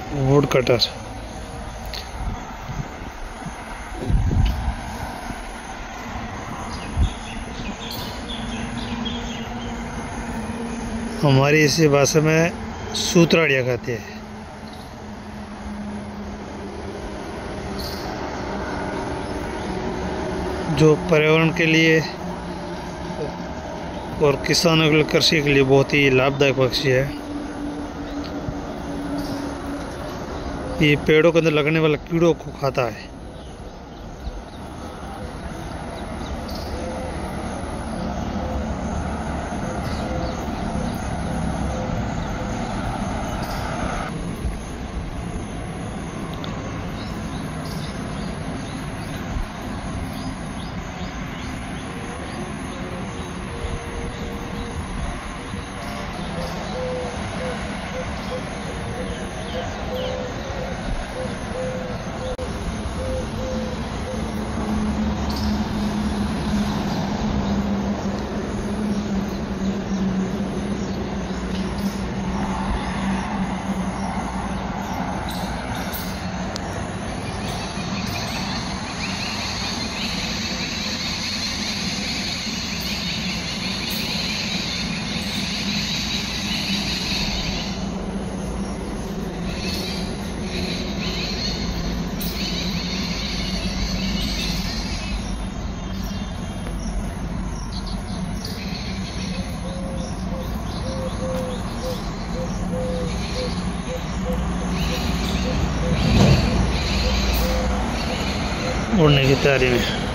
Would cutter. हमारी इसी भाषा में सूत्राड़िया कहते हैं। जो पर्यावरण के लिए और किसानों के लिए, कृषि के लिए बहुत ही लाभदायक पक्षी है। ये पेड़ों के अंदर लगने वाले कीड़ों को खाता है। उड़ने की तैयारी में।